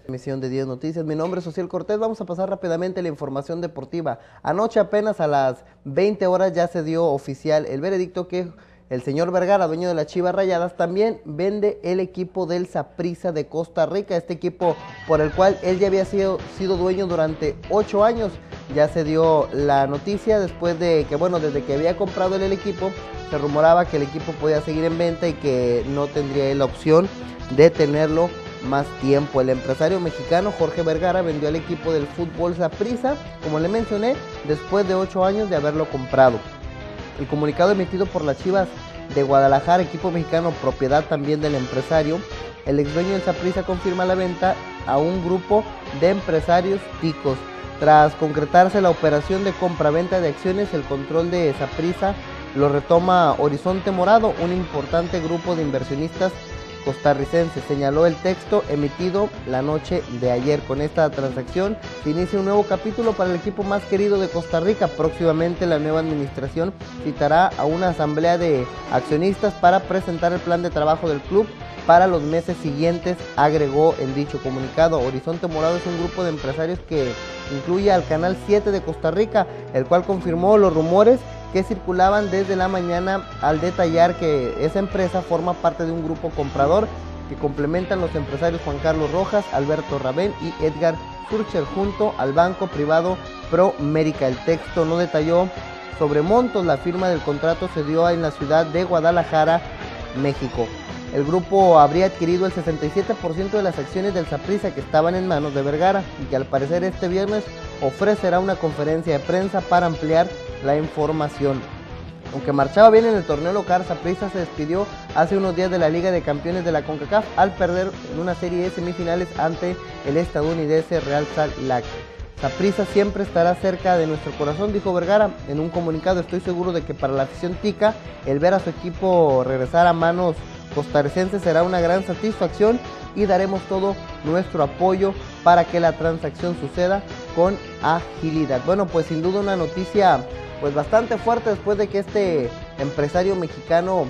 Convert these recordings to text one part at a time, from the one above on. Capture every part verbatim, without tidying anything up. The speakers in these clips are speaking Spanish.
Emisión de diez Noticias. Mi nombre es Ociel Cortés. Vamos a pasar rápidamente la información deportiva. Anoche apenas a las veinte horas ya se dio oficial el veredicto que el señor Vergara, dueño de las Chivas Rayadas, también vende el equipo del Saprissa de Costa Rica, este equipo por el cual él ya había sido, sido dueño durante ocho años. Ya se dio la noticia después de que, bueno, desde que había comprado él el equipo, se rumoraba que el equipo podía seguir en venta y que no tendría él la opción de tenerlo más tiempo. El empresario mexicano Jorge Vergara vendió el equipo del fútbol Saprissa, como le mencioné, después de ocho años de haberlo comprado. El comunicado emitido por las Chivas de Guadalajara, equipo mexicano propiedad también del empresario, el ex dueño del Saprissa confirma la venta a un grupo de empresarios ticos. Tras concretarse la operación de compra-venta de acciones, el control de Saprissa lo retoma Horizonte Morado, un importante grupo de inversionistas costarricense, señaló el texto emitido la noche de ayer. Con esta transacción se inicia un nuevo capítulo para el equipo más querido de Costa Rica. Próximamente la nueva administración citará a una asamblea de accionistas para presentar el plan de trabajo del club para los meses siguientes, agregó en dicho comunicado. Horizonte Morado es un grupo de empresarios que incluye al Canal siete de Costa Rica, el cual confirmó los rumores que circulaban desde la mañana al detallar que esa empresa forma parte de un grupo comprador que complementan los empresarios Juan Carlos Rojas, Alberto Rabén y Edgar Zurcher junto al banco privado Promérica. El texto no detalló sobre montos. La firma del contrato se dio en la ciudad de Guadalajara, México. El grupo habría adquirido el sesenta y siete por ciento de las acciones del Saprissa que estaban en manos de Vergara y que al parecer este viernes ofrecerá una conferencia de prensa para ampliar la información. Aunque marchaba bien en el torneo local, Saprissa se despidió hace unos días de la Liga de Campeones de la CONCACAF al perder en una serie de semifinales ante el estadounidense Real Salt Lake. Saprissa siempre estará cerca de nuestro corazón, dijo Vergara en un comunicado. Estoy seguro de que para la afición tica el ver a su equipo regresar a manos costarricenses será una gran satisfacción y daremos todo nuestro apoyo para que la transacción suceda con agilidad. Bueno, pues sin duda una noticia pues bastante fuerte después de que este empresario mexicano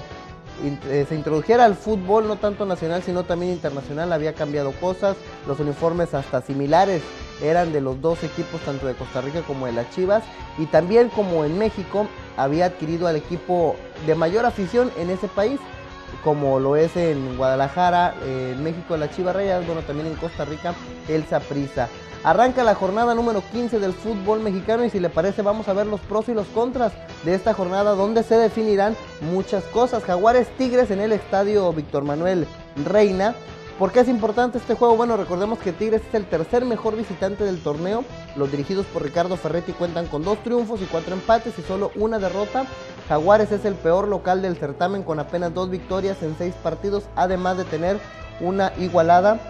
eh, se introdujera al fútbol, no tanto nacional sino también internacional. Había cambiado cosas, los uniformes hasta similares eran de los dos equipos, tanto de Costa Rica como de las Chivas, y también como en México había adquirido al equipo de mayor afición en ese país, como lo es en Guadalajara, eh, en México las Chivas Rayadas, bueno, también en Costa Rica el Saprissa. Arranca la jornada número quince del fútbol mexicano y si le parece vamos a ver los pros y los contras de esta jornada donde se definirán muchas cosas. Jaguares Tigres en el estadio Víctor Manuel Reina. ¿Por qué es importante este juego? Bueno, recordemos que Tigres es el tercer mejor visitante del torneo. Los dirigidos por Ricardo Ferretti cuentan con dos triunfos y cuatro empates y solo una derrota. Jaguares es el peor local del certamen con apenas dos victorias en seis partidos, además de tener una igualada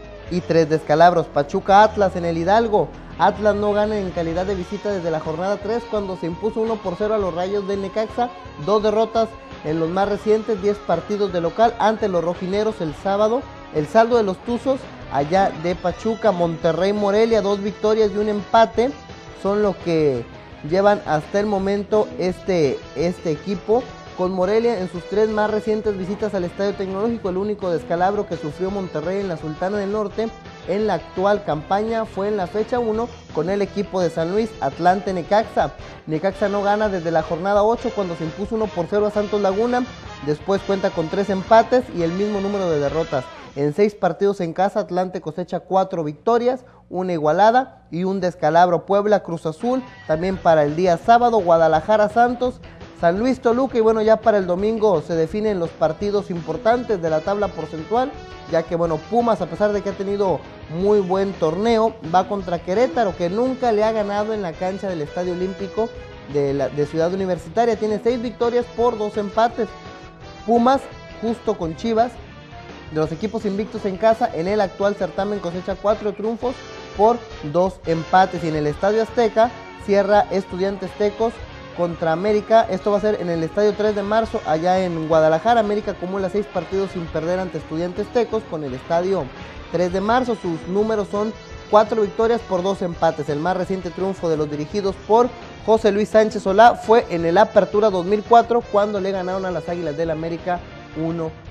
y tres descalabros. Pachuca Atlas en el Hidalgo. Atlas no gana en calidad de visita desde la jornada tres cuando se impuso uno por cero a los Rayos del Necaxa. Dos derrotas en los más recientes diez partidos de local ante los rojineros el sábado. El saldo de los Tuzos allá de Pachuca. Monterrey Morelia, dos victorias y un empate son lo que llevan hasta el momento este, este equipo. Con Morelia en sus tres más recientes visitas al Estadio Tecnológico, el único descalabro que sufrió Monterrey en la Sultana del Norte en la actual campaña fue en la fecha uno con el equipo de San Luis, Atlante Necaxa. Necaxa no gana desde la jornada ocho cuando se impuso uno por cero a Santos Laguna, después cuenta con tres empates y el mismo número de derrotas. En seis partidos en casa, Atlante cosecha cuatro victorias, una igualada y un descalabro. Puebla Cruz Azul, también para el día sábado, Guadalajara Santos, San Luis Toluca y bueno, ya para el domingo se definen los partidos importantes de la tabla porcentual, ya que bueno, Pumas, a pesar de que ha tenido muy buen torneo, va contra Querétaro, que nunca le ha ganado en la cancha del Estadio Olímpico de, la, de Ciudad Universitaria. Tiene seis victorias por dos empates. Pumas, justo con Chivas, de los equipos invictos en casa, en el actual certamen cosecha cuatro triunfos por dos empates. Y en el Estadio Azteca cierra Estudiantes Tecos contra América. Esto va a ser en el estadio tres de marzo allá en Guadalajara. América acumula seis partidos sin perder ante Estudiantes Tecos con el estadio tres de marzo. Sus números son cuatro victorias por dos empates. El más reciente triunfo de los dirigidos por José Luis Sánchez Solá fue en el Apertura dos mil cuatro cuando le ganaron a las Águilas del América uno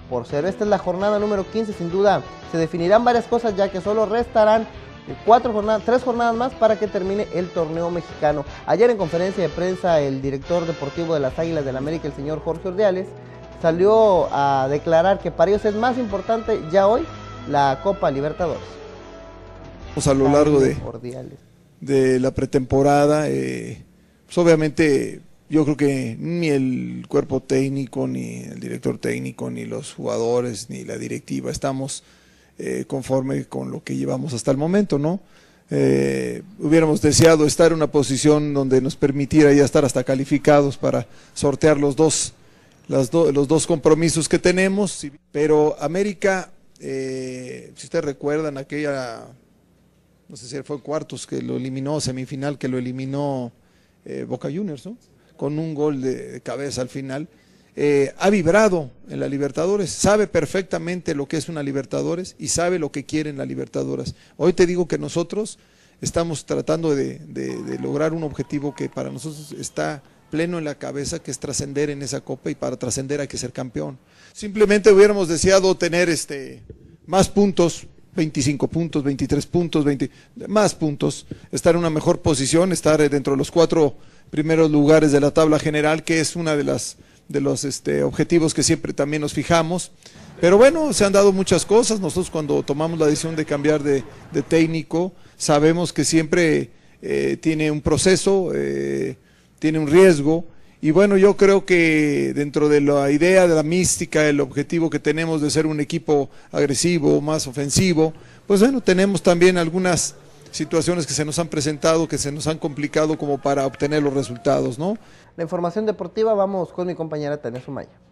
por cero. Esta es la jornada número quince, sin duda se definirán varias cosas, ya que solo restarán cuatro jornadas, tres jornadas más para que termine el torneo mexicano. Ayer en conferencia de prensa el director deportivo de las Águilas del América, el señor Jorge Ordiales, salió a declarar que para ellos es más importante ya hoy la Copa Libertadores. A lo largo de, de la pretemporada, eh, pues obviamente yo creo que ni el cuerpo técnico, ni el director técnico, ni los jugadores, ni la directiva estamos eh, conforme con lo que llevamos hasta el momento, ¿no? Eh, hubiéramos deseado estar en una posición donde nos permitiera ya estar hasta calificados para sortear los dos, las do, los dos compromisos que tenemos, pero América, eh, si ustedes recuerdan aquella, no sé si fue cuartos que lo eliminó, semifinal que lo eliminó eh, Boca Juniors, ¿no? Con un gol de, de cabeza al final, eh, ha vibrado en la Libertadores, sabe perfectamente lo que es una Libertadores y sabe lo que quiere en la Libertadores. Hoy te digo que nosotros estamos tratando de, de, de lograr un objetivo que para nosotros está pleno en la cabeza, que es trascender en esa copa, y para trascender hay que ser campeón. Simplemente hubiéramos deseado tener este más puntos, veinticinco puntos, veintitrés puntos, veinte, más puntos, estar en una mejor posición, estar dentro de los cuatro primeros lugares de la tabla general, que es una de las de los este, objetivos que siempre también nos fijamos. Pero bueno, se han dado muchas cosas. Nosotros cuando tomamos la decisión de cambiar de, de técnico, sabemos que siempre eh, tiene un proceso, eh, tiene un riesgo, y bueno, yo creo que dentro de la idea, de la mística, el objetivo que tenemos de ser un equipo agresivo, más ofensivo, pues bueno, tenemos también algunas situaciones que se nos han presentado, que se nos han complicado como para obtener los resultados, ¿no? La información deportiva, vamos con mi compañera Tania Sumaya.